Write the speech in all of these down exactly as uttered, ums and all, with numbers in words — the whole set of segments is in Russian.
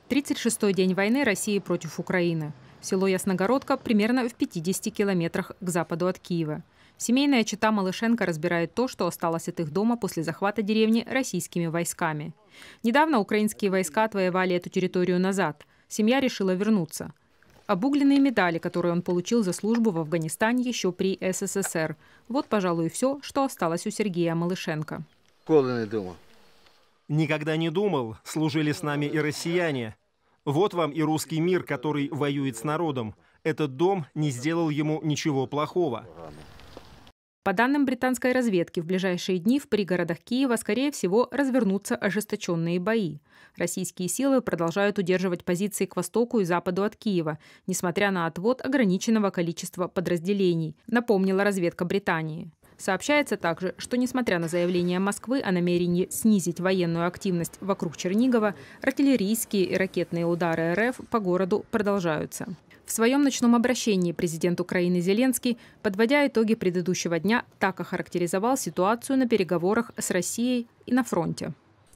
тридцать шестой день войны России против Украины. Село Ясногородка примерно в пятидесяти километрах к западу от Киева. Семейная чета Малышенко разбирает то, что осталось от их дома после захвата деревни российскими войсками. Недавно украинские войска отвоевали эту территорию назад. Семья решила вернуться. Обугленные медали, которые он получил за службу в Афганистане еще при СССР. Вот, пожалуй, и все, что осталось у Сергея Малышенко. Никогда не думал, служили с нами и россияне. Вот вам и русский мир, который воюет с народом. Этот дом не сделал ему ничего плохого. По данным британской разведки, в ближайшие дни в пригородах Киева, скорее всего, развернутся ожесточенные бои. Российские силы продолжают удерживать позиции к востоку и западу от Киева, несмотря на отвод ограниченного количества подразделений, напомнила разведка Британии. Сообщается также, что, несмотря на заявление Москвы о намерении снизить военную активность вокруг Чернигова, артиллерийские и ракетные удары РФ по городу продолжаются. В своем ночном обращении президент Украины Зеленский, подводя итоги предыдущего дня, так охарактеризовал ситуацию на переговорах с Россией и на фронте.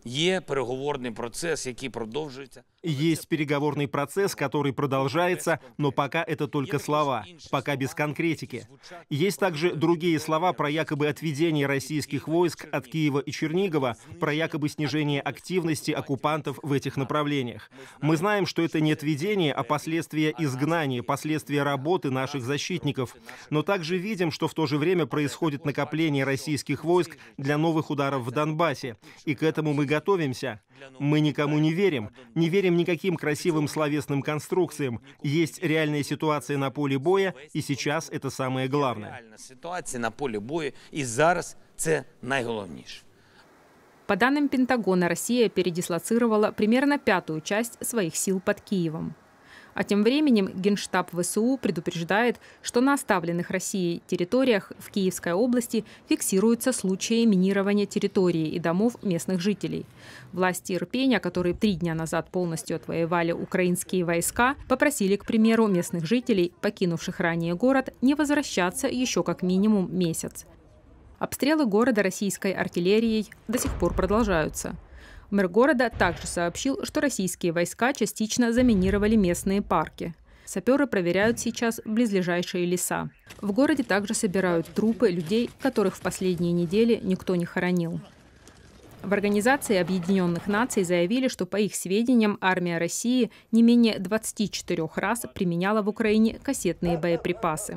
Є переговорний процес, який продовжується. Есть переговорный процесс, который продолжается, но пока это только слова, пока без конкретики. Есть также другие слова про якобы отведение российских войск от Киева и Чернигова, про якобы снижение активности оккупантов в этих направлениях. Мы знаем, что это не отведение, а последствия изгнания, последствия работы наших защитников. Но также видим, что в то же время происходит накопление российских войск для новых ударов в Донбассе. И к этому мы готовимся. Мы никому не верим, не верим никаким красивым словесным конструкциям. Есть реальная ситуация на поле боя, и сейчас это самое главное. Реальна ситуація на полі бою, і зараз це найголовніше. По данным Пентагона, Россия передислоцировала примерно пятую часть своих сил под Киевом. А тем временем Генштаб ВСУ предупреждает, что на оставленных Россией территориях в Киевской области фиксируются случаи минирования территории и домов местных жителей. Власти Ирпеня, которые три дня назад полностью отвоевали украинские войска, попросили, к примеру, местных жителей, покинувших ранее город, не возвращаться еще как минимум месяц. Обстрелы города российской артиллерией до сих пор продолжаются. Мэр города также сообщил, что российские войска частично заминировали местные парки. Саперы проверяют сейчас близлежащие леса. В городе также собирают трупы людей, которых в последние недели никто не хоронил. В Организации Объединенных Наций заявили, что, по их сведениям, армия России не менее двадцати четырёх раз применяла в Украине кассетные боеприпасы.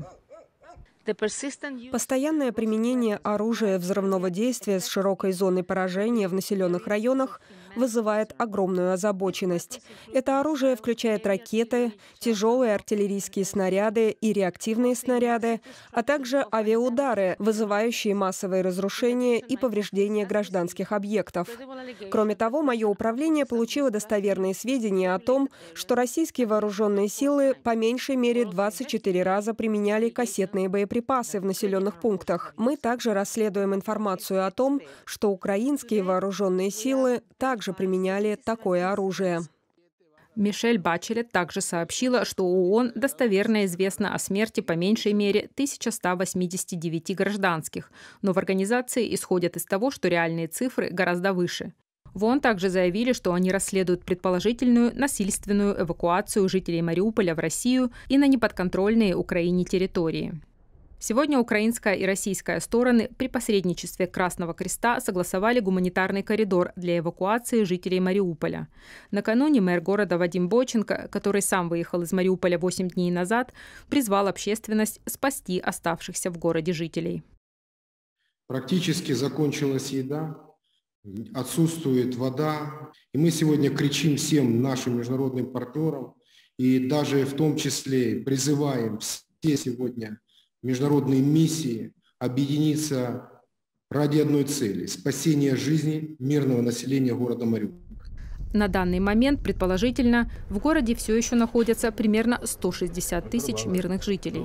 Постоянное применение оружия взрывного действия с широкой зоной поражения в населенных районах вызывает огромную озабоченность. Это оружие включает ракеты, тяжелые артиллерийские снаряды и реактивные снаряды, а также авиаудары, вызывающие массовые разрушения и повреждения гражданских объектов. Кроме того, мое управление получило достоверные сведения о том, что российские вооруженные силы по меньшей мере двадцать четыре раза применяли кассетные боеприпасы в населенных пунктах. Мы также расследуем информацию о том, что украинские вооруженные силы также применяли такое оружие. Мишель Бачелет также сообщила, что ООН достоверно известно о смерти по меньшей мере тысячи ста восьмидесяти девяти гражданских, но в организации исходят из того, что реальные цифры гораздо выше. В ООН также заявили, что они расследуют предположительную насильственную эвакуацию жителей Мариуполя в Россию и на неподконтрольные Украине территории. Сегодня украинская и российская стороны при посредничестве Красного Креста согласовали гуманитарный коридор для эвакуации жителей Мариуполя. Накануне мэр города Вадим Бойченко, который сам выехал из Мариуполя восемь дней назад, призвал общественность спасти оставшихся в городе жителей. Практически закончилась еда, отсутствует вода. И мы сегодня кричим всем нашим международным партнерам и даже в том числе призываем все сегодня международные миссии объединиться ради одной цели – спасения жизни мирного населения города Мариуполя. На данный момент, предположительно, в городе все еще находятся примерно сто шестьдесят тысяч мирных жителей.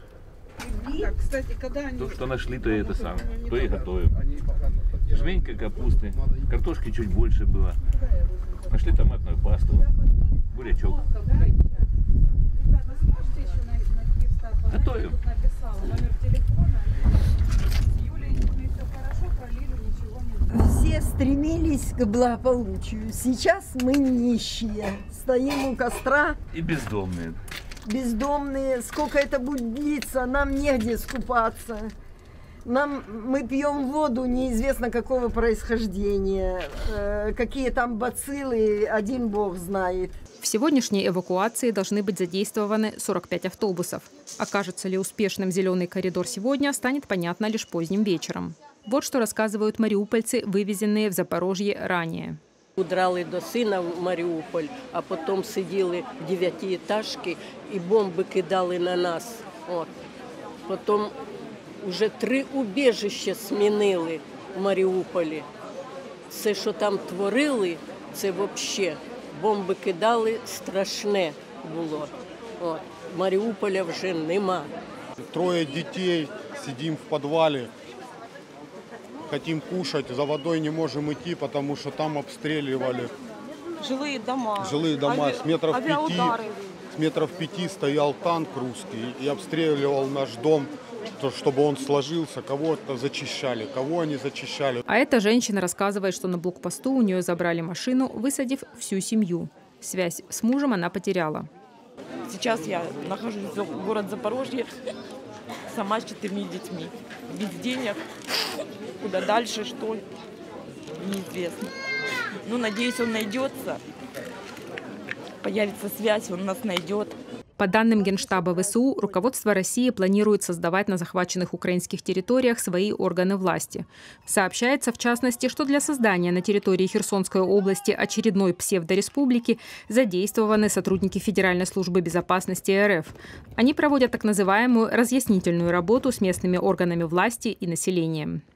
То, что нашли, то и это самое, то и готовим. Жменька капусты, картошки чуть больше было. Нашли томатную пасту, бурячок. Готовим. Все стремились к благополучию. Сейчас мы нищие, стоим у костра. И бездомные. Бездомные. Сколько это будет длиться, нам негде скупаться. Нам, мы пьем воду неизвестно какого происхождения. Э, какие там бациллы, один бог знает. В сегодняшней эвакуации должны быть задействованы сорок пять автобусов. Окажется ли успешным зеленый коридор сегодня, станет понятно лишь поздним вечером. Вот что рассказывают мариупольцы, вивезенные в Запорожье ранее. Удрали до сина в Маріуполь, а потім сиділи в дев'ятиэтажці і бомби кидали на нас. От. Потім вже три убіжища змінили в Маріуполі. Все, що там творили, це взагалі. Бомби кидали, страшне було. От. Маріуполя вже нема. Троє дітей, сидимо в підвалі. Хотим кушать, за водой не можем идти, потому что там обстреливали. Жилые дома. Жилые дома. Ави... С метров пяти, с метров пяти стоял танк русский и обстреливал наш дом, чтобы он сложился. Кого-то зачищали, кого они зачищали. А эта женщина рассказывает, что на блокпосту у нее забрали машину, высадив всю семью. Связь с мужем она потеряла. Сейчас я нахожусь в городе Запорожье, сама с четырьмя детьми. Без денег. Куда дальше, что, неизвестно. Ну, надеюсь, он найдется. Появится связь, он нас найдет. По данным Генштаба ВСУ, руководство России планирует создавать на захваченных украинских территориях свои органы власти. Сообщается, в частности, что для создания на территории Херсонской области очередной псевдореспублики задействованы сотрудники Федеральной службы безопасности РФ. Они проводят так называемую разъяснительную работу с местными органами власти и населением.